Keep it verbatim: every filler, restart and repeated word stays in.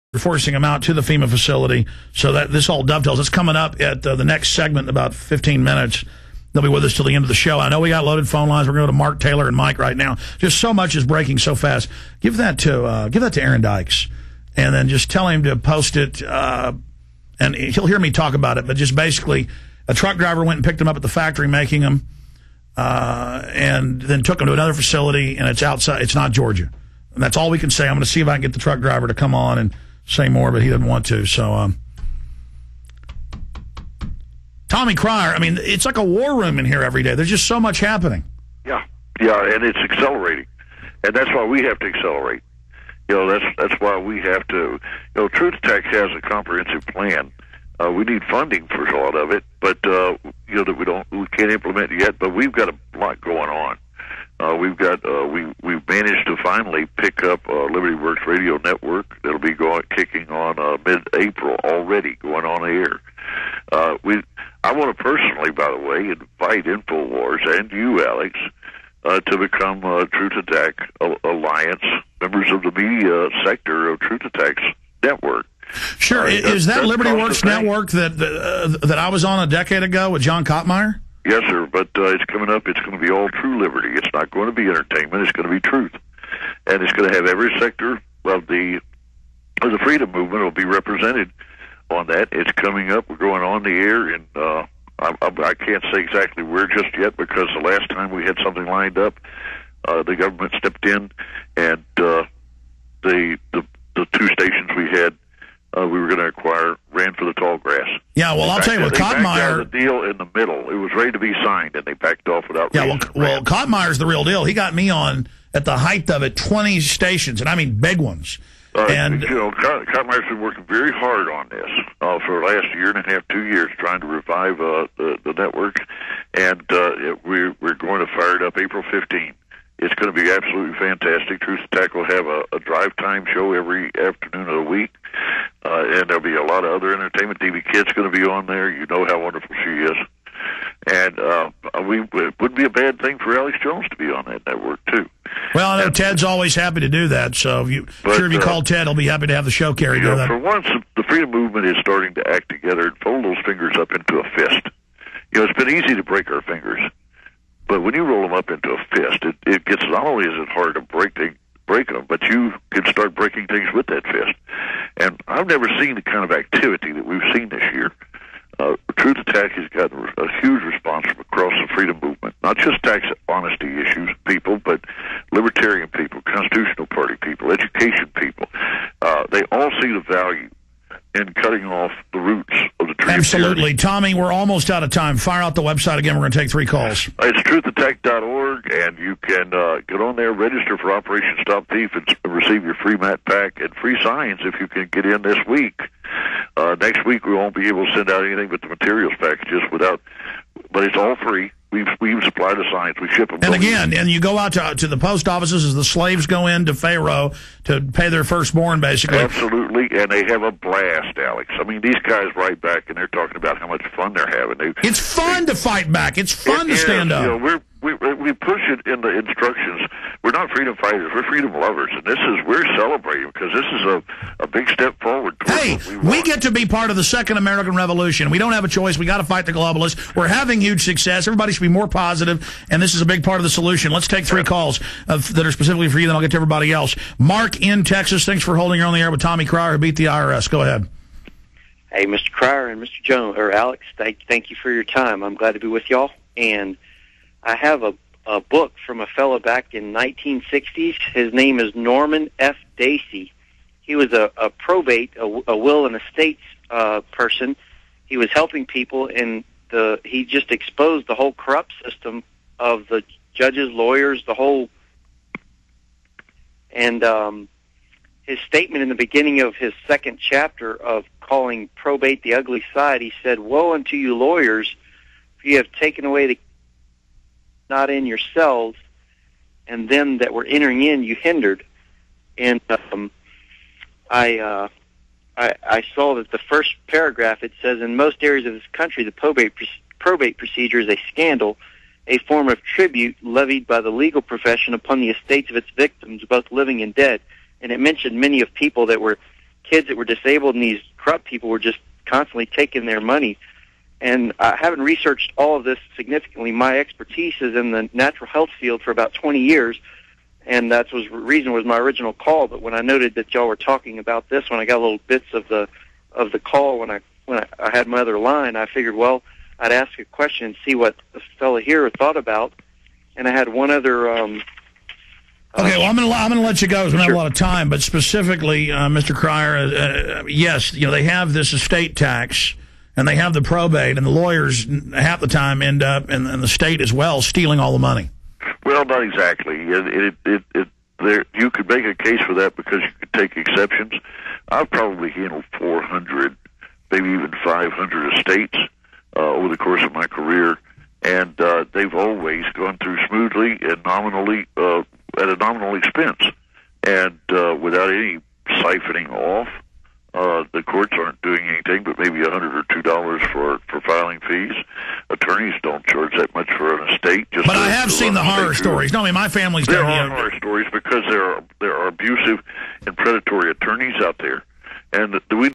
We're forcing them out to the FEMA facility, so that this all dovetails. It's coming up at uh, the next segment in about fifteen minutes. They'll be with us till the end of the show. I know we got loaded phone lines. We're going to go to Mark Taylor and Mike right now. Just so much is breaking so fast. Give that to uh, give that to Aaron Dykes, and then just tell him to post it. Uh, and he'll hear me talk about it. But just basically, a truck driver went and picked him up at the factory making them, uh, and then took him to another facility. And it's outside. It's not Georgia. And that's all we can say. I'm going to see if I can get the truck driver to come on and say more, but he doesn't want to. So, um, Tommy Cryer, I mean, it's like a war room in here every day. There's just so much happening. Yeah, yeah, and it's accelerating, and that's why we have to accelerate. You know, that's that's why we have to. You know, Truth Attack has a comprehensive plan. Uh, we need funding for a lot of it, but uh, you know that we don't, we can't implement it yet. But we've got a lot going on. Uh, we've got uh, we we've managed to finally pick up uh, Liberty Works Radio Network. That'll be going kicking on uh, mid-April already, going on air. Uh, we I want to personally, by the way, invite InfoWars and you, Alex, uh, to become uh, Truth Attack Alliance members of the media sector of Truth Attack's network. Sure, uh, is that, that Liberty Works Network that that, uh, that I was on a decade ago with John Kottmeyer? Yes, sir, but uh, it's coming up. It's going to be all true liberty. It's not going to be entertainment. It's going to be truth. And it's going to have every sector of the of the freedom movement will be represented on that. It's coming up. We're going on the air, and uh, I, I, I can't say exactly where just yet because the last time we had something lined up, uh, the government stepped in, and uh, the, the the two stations we had Uh, we were going to acquire ran for the tall grass. Yeah, well, I'll tell you what, Kottmeyer, the deal in the middle. It was ready to be signed, and they backed off without. Yeah, well, well, Kottmeyer's the real deal. He got me on at the height of it, twenty stations, and I mean big ones. Uh, and you know, Kottmeyer's been working very hard on this uh, for the last year and a half, two years, trying to revive uh, the, the network, and uh, it, we're we're going to fire it up April fifteenth. It's going to be absolutely fantastic. Truth Attack will have a, a drive time show every afternoon of the week, uh, and there'll be a lot of other entertainment. D B Kid's going to be on there. You know how wonderful she is. And uh, we it wouldn't be a bad thing for Alex Jones to be on that network, too. Well, I know and, Ted's always happy to do that, so if you, but, sure if you uh, call Ted, he'll be happy to have the show carry. You know, for once, the freedom movement is starting to act together and fold those fingers up into a fist. You know, it's been easy to break our fingers. But when you roll them up into a fist, it, it gets not only is it hard to break the, break them, but you can start breaking things with that fist. And I've never seen the kind of activity that we've seen this year. Uh, Truth Attack has gotten a huge response from across the freedom movement, not just tax honesty issues people, but libertarian people, Constitutional Party people, education people. Uh, they all see the value in cutting off the roots of the tree. Absolutely. Tommy, we're almost out of time. Fire out the website again. We're going to take three calls. It's truth attack dot org, and you can uh, get on there, register for Operation Stop Thief, and receive your free mat pack and free signs if you can get in this week. Uh, next week, we won't be able to send out anything but the materials packages without, but it's all free. We've, we've supplied the signs. We ship them. And again, and you go out to, to the post offices as the slaves go into Pharaoh to pay their firstborn, basically. Absolutely, and they have a blast, Alex. I mean, these guys write back, and they're talking about how much fun they're having. They, it's fun they, to fight back. It's fun it to stand is, up. You know, we're, we we push it in the instructions. We're not freedom fighters. We're freedom lovers, and this is we're celebrating because this is a, a big step forward. Hey, we, we get to be part of the Second American Revolution. We don't have a choice. We got to fight the globalists. We're having huge success. Everybody should be more positive, and this is a big part of the solution. Let's take three calls uh, that are specifically for you, then I'll get to everybody else. Mark in Texas, thanks for holding her on the air with Tommy Cryer, who beat the I R S. Go ahead. Hey, Mister Cryer and Mister Jones, or Alex, thank, thank you for your time. I'm glad to be with y'all. And I have a, a book from a fellow back in nineteen sixties. His name is Norman F. Dacey. He was a, a probate, a, a will and estates uh, person. He was helping people, and the he just exposed the whole corrupt system of the judges, lawyers, the whole. And um, his statement in the beginning of his second chapter of calling probate the ugly side, he said, "Woe unto you lawyers, for you have taken away the not in yourselves, and them that were entering in you hindered." And um, I, uh, I I saw that the first paragraph, it says, "In most areas of this country, the probate probate procedure is a scandal, a form of tribute levied by the legal profession upon the estates of its victims, both living and dead." And it mentioned many of people that were kids that were disabled, and these corrupt people were just constantly taking their money. And I haven't researched all of this significantly. My expertise is in the natural health field for about twenty years, and that was the reason was my original call. But when I noted that y'all were talking about this, when I got little bits of the of the call when I when I, I had my other line, I figured, well, I'd ask a question and see what the fellow here thought about. And I had one other. Um, Okay, well, I'm going to I'm going to let you go because we don't Sure. have a lot of time. But specifically, uh, Mister Cryer, uh, uh, yes, you know they have this estate tax and they have the probate, and the lawyers half the time end up, and, and the state as well, stealing all the money. Well, not exactly. It, it, it, it, there, you could make a case for that because you could take exceptions. I've probably handled four hundred, maybe even five hundred estates uh, over the course of my career, and uh, they've always gone through smoothly and nominally uh, at a nominal expense, and uh, without any siphoning off. Uh, the courts aren't doing anything but maybe a hundred or two dollars for for filing fees. Attorneys don't charge that much for an estate. Just But to, I have to seen the run a horror state stories. No, I mean my family's There done. are You know, horror stories because there are there are abusive and predatory attorneys out there, and we